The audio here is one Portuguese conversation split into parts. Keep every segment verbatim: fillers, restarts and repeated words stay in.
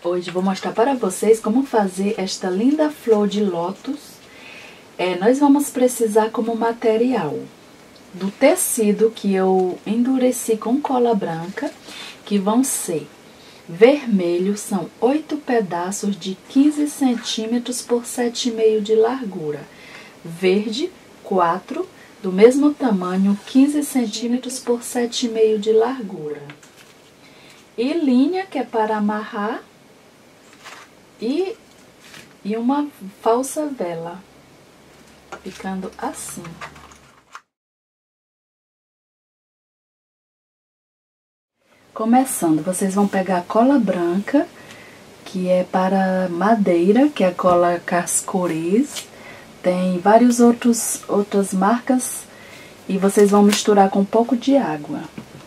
Hoje vou mostrar para vocês como fazer esta linda flor de lótus. É, nós vamos precisar como material do tecido que eu endureci com cola branca, que vão ser vermelho, são oito pedaços de quinze centímetros por sete e meio de largura. Verde, quatro, do mesmo tamanho, quinze centímetros por sete e meio de largura. E linha, que é para amarrar, e, e uma falsa vela, ficando assim. Começando, vocês vão pegar a cola branca, que é para madeira, que é a cola Cascorês. Tem vários outros outras marcas e vocês vão misturar com um pouco de água.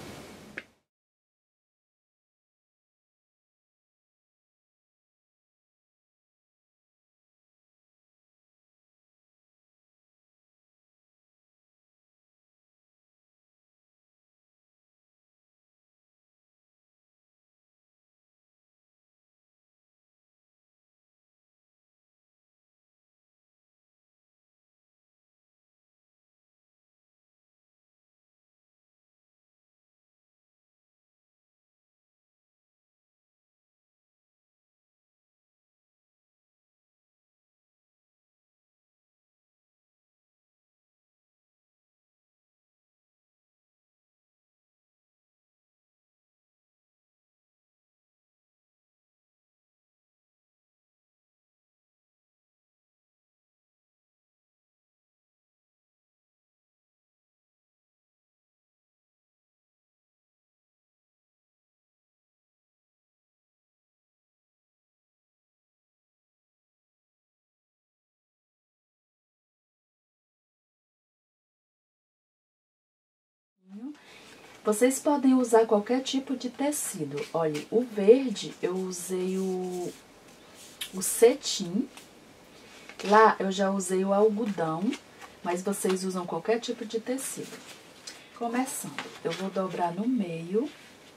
Vocês podem usar qualquer tipo de tecido. Olha, o verde eu usei o, o cetim. Lá eu já usei o algodão, mas vocês usam qualquer tipo de tecido. Começando, eu vou dobrar no meio.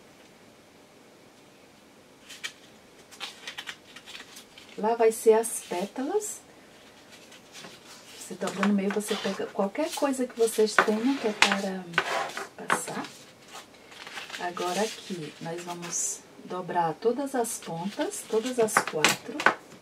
Lá vai ser as pétalas. Você dobra no meio, você pega qualquer coisa que vocês tenham que é para passar. Agora aqui, nós vamos dobrar todas as pontas, todas as quatro.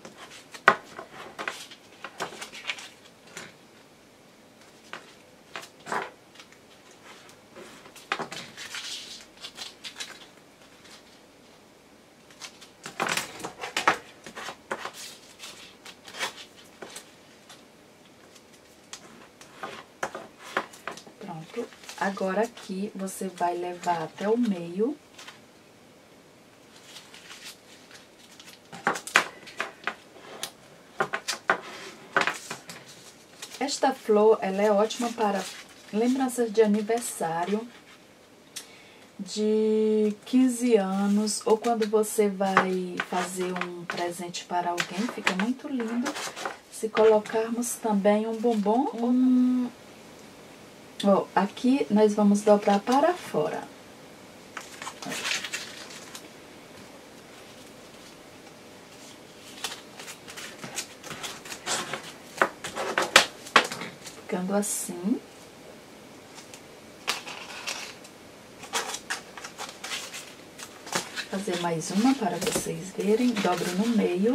Pronto. Agora aqui, você vai levar até o meio. Esta flor, ela é ótima para lembranças de aniversário, de quinze anos, ou quando você vai fazer um presente para alguém, fica muito lindo. Se colocarmos também um bombom, um... Ó, aqui nós vamos dobrar para fora. Ficando assim. Vou fazer mais uma para vocês verem. Dobro no meio.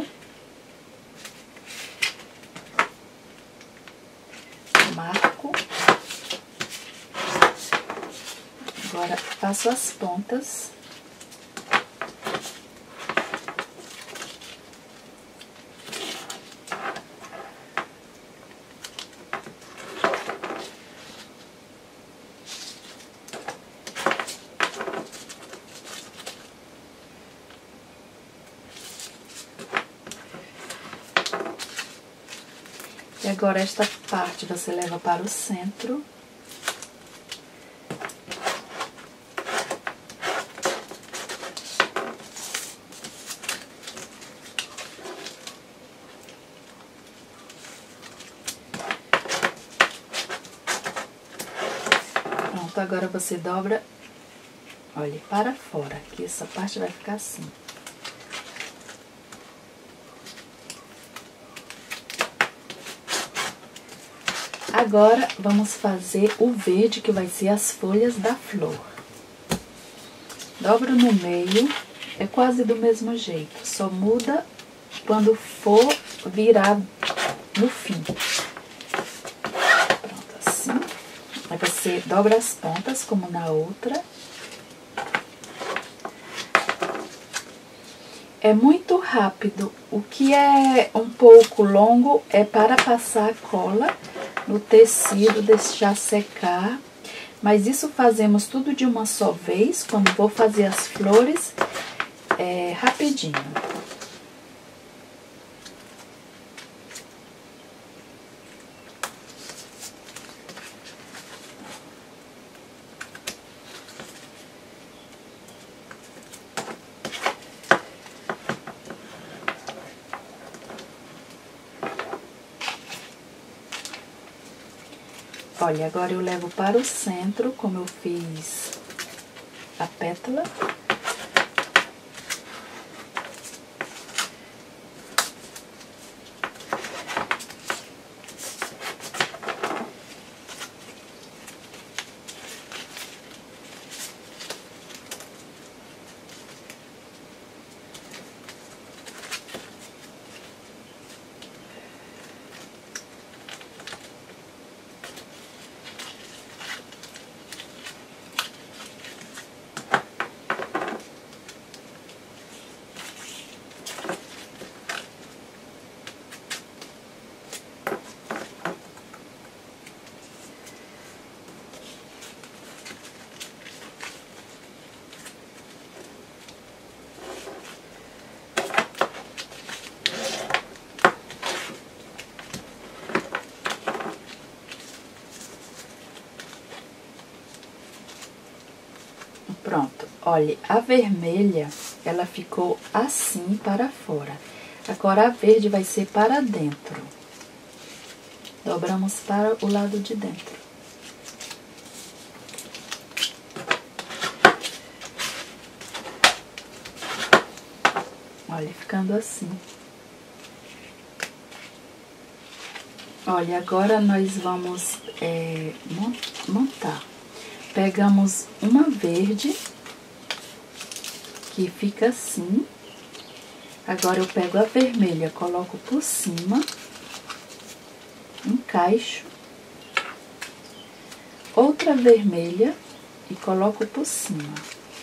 Marco. Agora, faço as pontas. E agora, esta parte você leva para o centro. Pronto, agora você dobra, olha, para fora, que essa parte vai ficar assim. Agora, vamos fazer o verde, que vai ser as folhas da flor. Dobro no meio, é quase do mesmo jeito, só muda quando for virar no fim. Pronto, assim. Aí você dobra as pontas, como na outra. É muito rápido. O que é um pouco longo é para passar a cola no tecido, deixar secar. Mas isso fazemos tudo de uma só vez, quando vou fazer as flores, é rapidinho. Olha, agora eu levo para o centro, como eu fiz a pétala. Pronto, olha, a vermelha, ela ficou assim para fora. Agora, a verde vai ser para dentro. Dobramos para o lado de dentro. Olha, ficando assim. Olha, agora nós vamos é, montar. Pegamos uma verde, que fica assim. Agora eu pego a vermelha, coloco por cima, encaixo. Outra vermelha e coloco por cima.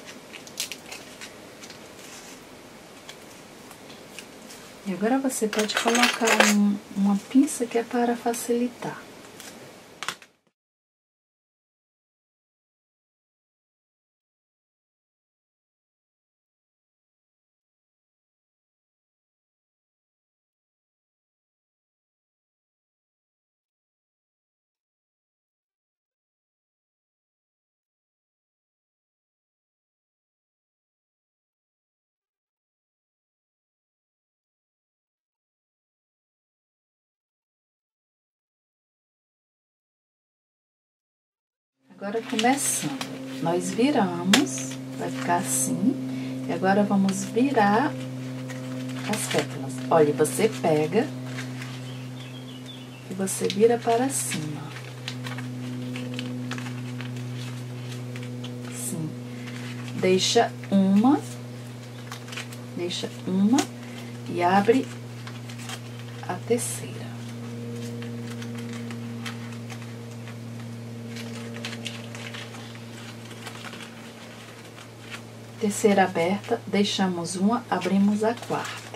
E agora você pode colocar um, uma pinça que é para facilitar. Agora, começando, nós viramos, vai ficar assim, e agora vamos virar as pétalas. Olha, você pega e você vira para cima. Assim, deixa uma, deixa uma e abre a terceira. Terceira aberta, deixamos uma, abrimos a quarta.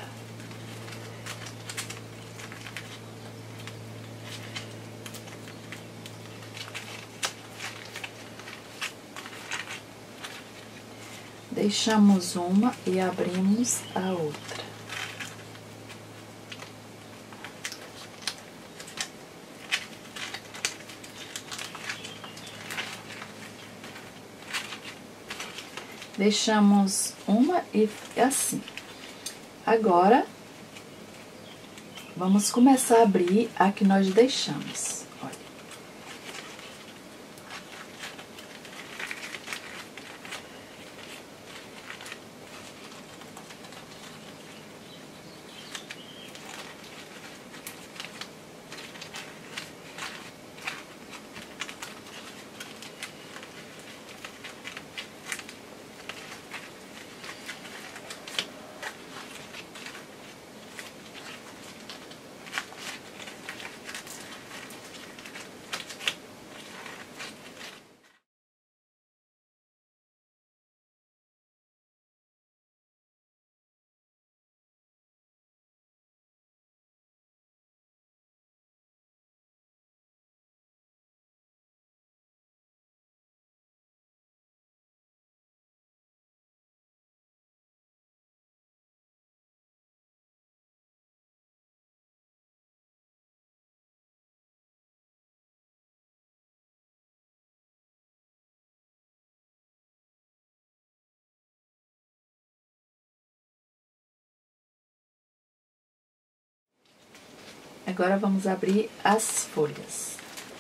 Deixamos uma e abrimos a outra. Deixamos uma e assim. Agora, vamos começar a abrir a que nós deixamos. Olha. Agora vamos abrir as folhas.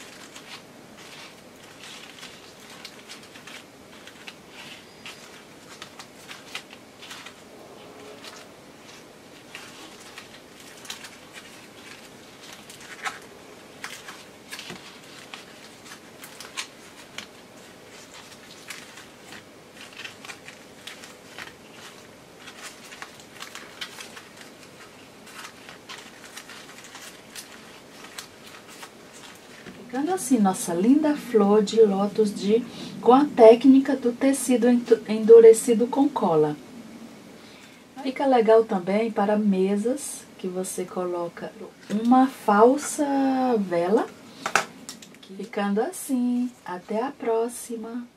Ficando assim nossa linda flor de lótus de, com a técnica do tecido endurecido com cola. Fica legal também para mesas que você coloca uma falsa vela. Ficando assim, até a próxima!